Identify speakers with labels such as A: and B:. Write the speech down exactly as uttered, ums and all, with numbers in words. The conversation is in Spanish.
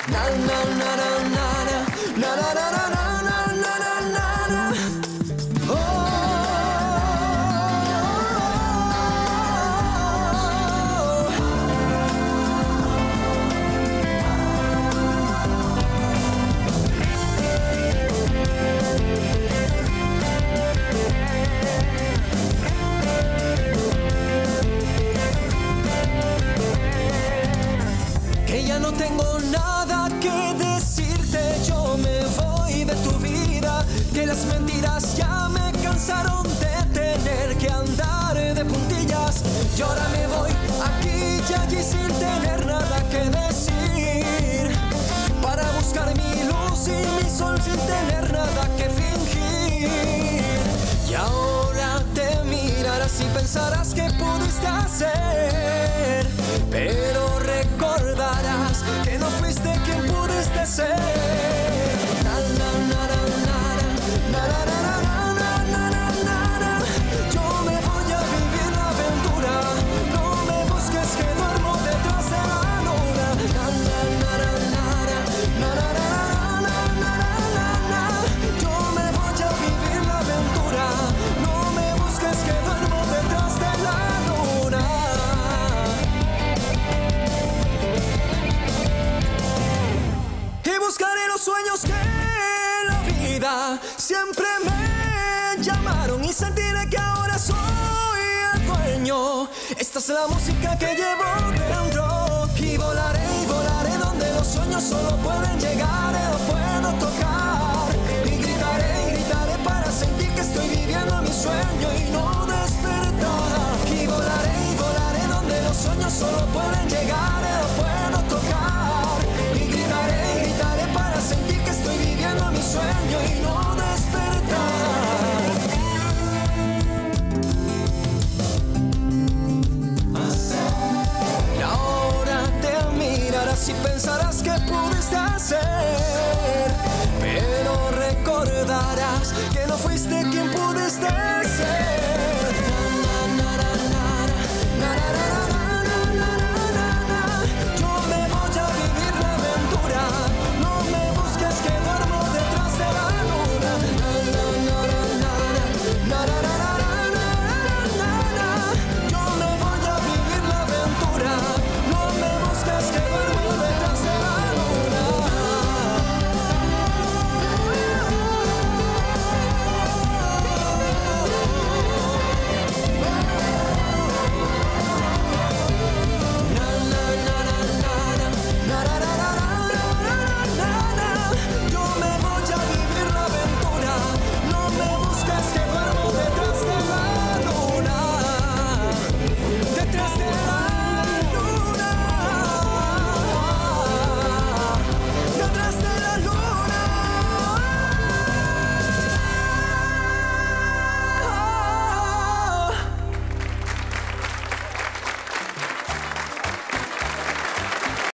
A: Na na na na na na na na na na na na na na. Oh. Que ya no tengo nada que decirte, yo me voy de tu vida, que las mentiras ya me cansaron de tener que andar de puntillas. Yo ahora me voy aquí y allí sin tener nada que decir, para buscar mi luz y mi sol sin tener nada que fingir. Y ahora te mirarás y pensarás que pudiste hacer, pero recordarás que no fuiste quien pudiste ser. Na, na, na, na, na, na, na, na, na, na, na, na, na. Yo me voy a vivir la aventura, no me busques que duermo detrás de la luna. Na, na, na, na, na, na, na, na, na, na, na, na. Yo me voy a vivir la aventura, no me busques que duermo detrás de la luna. Y buscaré los sueños que la vida siempre me llamaron, y sentiré que ahora soy el dueño. Esta es la música que llevo dentro, y volaré y volaré donde los sueños solo pueden llegar. Lo puedo tocar y gritaré y gritaré para sentir que estoy viviendo mi sueño y no despertar. Y volaré y volaré donde los sueños solo pueden llegar. Lo puedo tocar y gritaré y gritaré para sentir que estoy viviendo mi sueño y no despertar. Y ahora te mirarás y pensarás que pudiste hacer, pero recordarás que no fuiste quien pudiste ser.